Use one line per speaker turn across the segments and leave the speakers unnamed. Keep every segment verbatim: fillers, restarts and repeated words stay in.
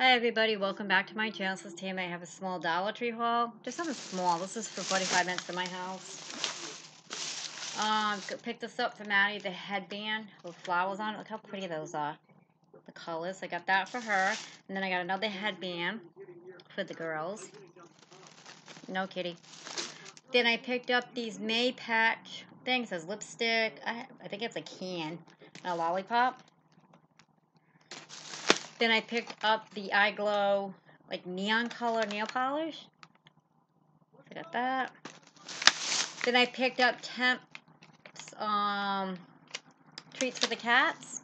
Hi everybody, welcome back to my channel. This is Tam. I have a small Dollar Tree haul. Just something small. This is for forty-five minutes from my house. Um, picked this up for Maddie, the headband with flowers on it. Look how pretty those are. The colors. I got that for her. And then I got another headband for the girls. No kitty. Then I picked up these May Patch things. It says lipstick. I, I think it's a can. And a lollipop. Then I picked up the Eye Glow, like neon color nail polish. I got that. Then I picked up Temp's um, treats for the cats.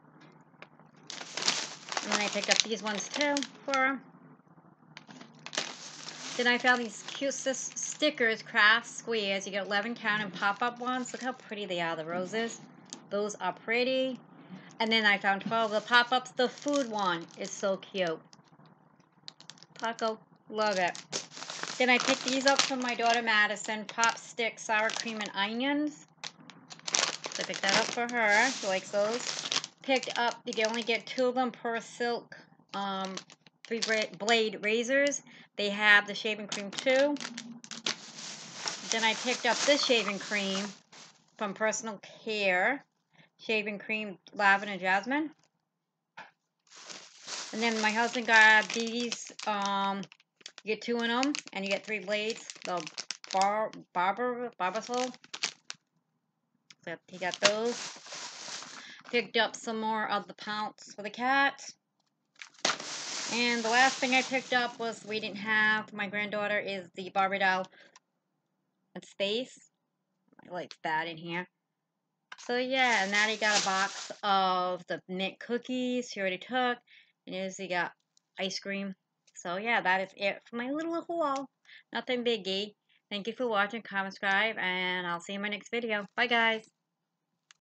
And then I picked up these ones too for them. Then I found these cute stickers, craft squares. You get eleven count and pop-up ones. Look how pretty they are, the roses. Those are pretty. And then I found twelve of the pop-ups. The food one is so cute. Taco, love it. Then I picked these up from my daughter Madison. Pop stick, sour cream, and onions. So I picked that up for her. She likes those. Picked up, you can only get two of them per silk. Um, three blade razors. They have the shaving cream too. Then I picked up this shaving cream from Personal Care. Shaving cream, lavender, jasmine. And then my husband got these. Um, you get two in them, and you get three blades. The bar, barber, barbasol. So he got those. Picked up some more of the Pounce for the cat. And the last thing I picked up was we didn't have. My granddaughter is the Barbie doll in space. I like that in here. So yeah, and Maddie got a box of the mint cookies she already took. And Izzy got ice cream. So yeah, that is it for my little haul. Nothing biggie. Thank you for watching, comment, subscribe, and I'll see you in my next video. Bye guys.